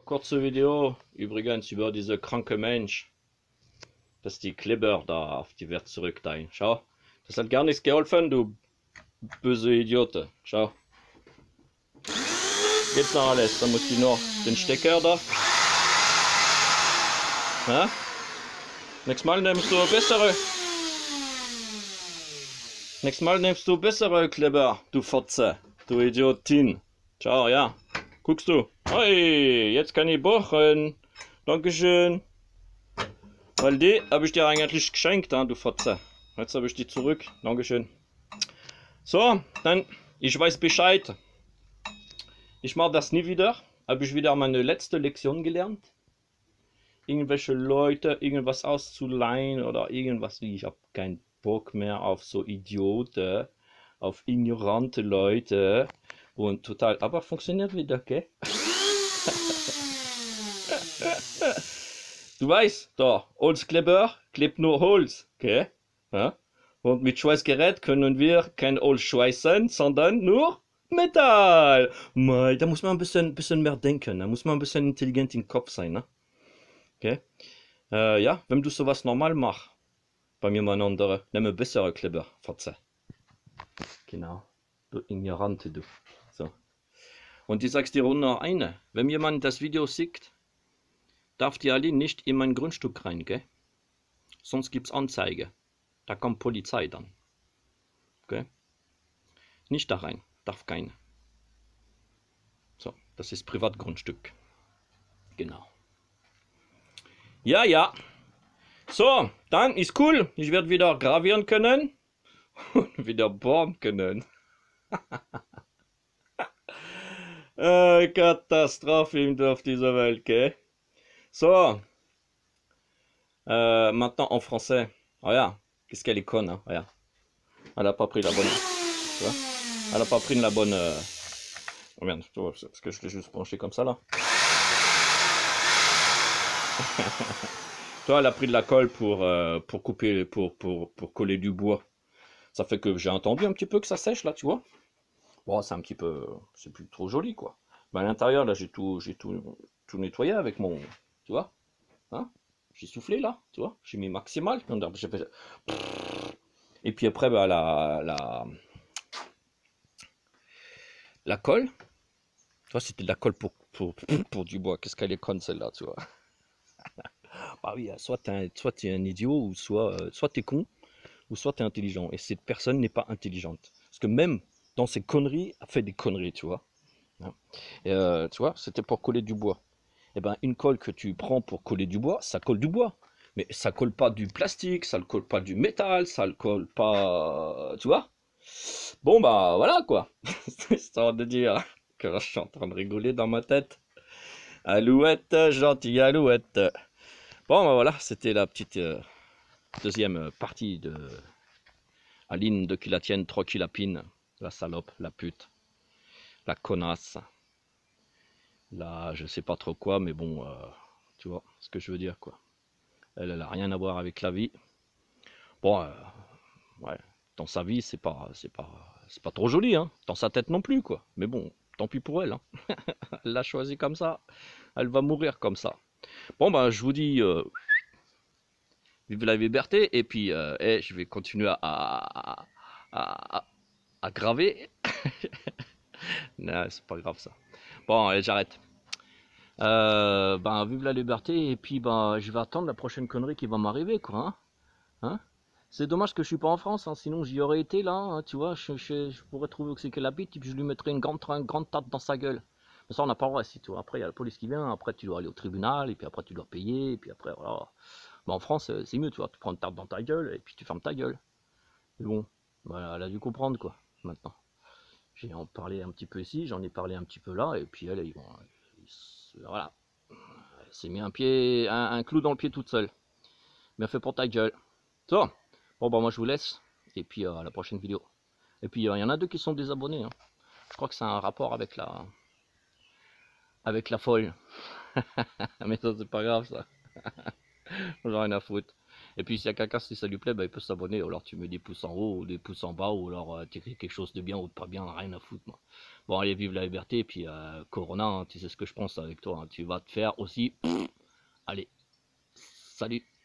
kurze Video, übrigens über diese kranke Mensch, dass die Kleber da auf die Welt zurückteilen. Schau, das hat gar nichts geholfen, du böse Idiote. Schau. Geht noch alles, dann muss ich nur den Stecker da. Ja? Nächstes Mal nimmst du bessere. Nächstes Mal nimmst du bessere Kleber, du Fotze, du Idiotin. Ciao, ja. Guckst du. Hey, jetzt kann ich bohren. Dankeschön. Weil die habe ich dir eigentlich geschenkt, du Fotze. Jetzt habe ich die zurück. Dankeschön. So, dann, ich weiß Bescheid. Ich mache das nie wieder. Habe ich wieder meine letzte Lektion gelernt. Irgendwelche Leute irgendwas auszuleihen oder irgendwas. Ich habe keinen Bock mehr auf so Idioten, auf ignorante Leute. Und total, aber funktioniert wieder, gell? Du weißt, da, Holzkleber klebt nur Holz, gell? Ja? Und mit Schweißgerät können wir kein Holz schweißen, sondern nur Metall. Mei, da muss man ein bisschen mehr denken, da muss man ein bisschen intelligent im Kopf sein, ne? Okay? Ja, wenn du sowas normal machst, bei mir mal ein anderer, nehme bessere Kleber, verzeih. Genau, du Ignorante, du. So. Und ich sag's dir auch noch eine, wenn jemand das Video sieht, darf die alle nicht in mein Grundstück rein, gell? Sonst gibt's Anzeige. Da kommt Polizei dann. Okay? Nicht da rein, darf keine. So, das ist Privatgrundstück. Genau. Ja, ja. So, dann ist cool. Ich werde wieder gravieren können und wieder bohren können. Katastrophe auf dieser Welt, gell? So. Maintenant en français. Oh ja, qu'est-ce qu'elle est conne, hein? Oh ja. Elle a pas pris la bonne. Tu vois? Elle a pas pris la bonne. Oh merde, parce que je l'ai juste branché comme ça là. Toi, elle a pris de la colle pour couper, pour coller du bois. Ça fait que j'ai entendu un petit peu que ça sèche là, tu vois. Bon, c'est un petit peu, c'est plus trop joli quoi. Mais à l'intérieur là, j'ai tout nettoyé avec mon, tu vois, hein. J'ai soufflé là, tu vois. J'ai mis maximal. Et puis après, bah, la colle. Tu vois, c'était de la colle pour du bois. Qu'est-ce qu'elle est conne celle-là, tu vois. Bah oui, soit t'es un idiot, ou soit t'es con, ou soit t'es intelligent. Et cette personne n'est pas intelligente. Parce que même dans ses conneries, elle fait des conneries, tu vois. Et, tu vois, c'était pour coller du bois. Et ben, une colle que tu prends pour coller du bois, ça colle du bois. Mais ça colle pas du plastique, ça ne colle pas du métal, ça ne colle pas... Tu vois? Bon, bah voilà quoi. C'est histoire de dire que je suis en train de rigoler dans ma tête. Alouette, gentille alouette. Bon, bah voilà, c'était la petite deuxième partie de Aline de qui la tienne, trop qui la pine. La salope, la pute, la connasse. Là, je sais pas trop quoi, mais bon, tu vois ce que je veux dire quoi. Elle a rien à voir avec la vie. Bon, ouais, dans sa vie, c'est pas trop joli, hein. Dans sa tête non plus, quoi. Mais bon, tant pis pour elle, hein. Elle l'a choisi comme ça. Elle va mourir comme ça. Bon, ben, je vous dis, vive la liberté. Et puis, je vais continuer à graver. Non, c'est pas grave ça. Bon, allez, j'arrête. Ben, vive la liberté. Et puis, ben, je vais attendre la prochaine connerie qui va m'arriver, quoi, hein. Hein? C'est dommage que je suis pas en France, hein, sinon j'y aurais été là, hein, tu vois, je pourrais trouver où c'est qu'elle habite et puis je lui mettrais une grande tarte dans sa gueule. Mais ça on n'a pas le droit, si tu vois. Après il y a la police qui vient, après tu dois aller au tribunal et puis après tu dois payer et puis après voilà. Mais en France c'est mieux, tu vois, tu prends une tarte dans ta gueule et puis tu fermes ta gueule. Mais bon, voilà, elle a dû comprendre quoi, maintenant. J'ai en parlé un petit peu ici, j'en ai parlé un petit peu là et puis elle, voilà. Elle s'est mis un clou dans le pied toute seule. Bien fait pour ta gueule. So. Bon bah moi je vous laisse, et puis à la prochaine vidéo. Et puis il y en a deux qui sont désabonnés, hein. Je crois que c'est un rapport avec la folle. Mais ça c'est pas grave ça. J'en ai rien à foutre. Et puis, s'il y a quelqu'un, si ça lui plaît, bah, il peut s'abonner. Alors, tu mets des pouces en haut ou des pouces en bas, ou alors tu écris quelque chose de bien ou de pas bien, rien à foutre, moi. Bon, allez, vive la liberté. Et puis, Corona, hein, tu sais ce que je pense avec toi, hein. Tu vas te faire aussi. Allez, salut.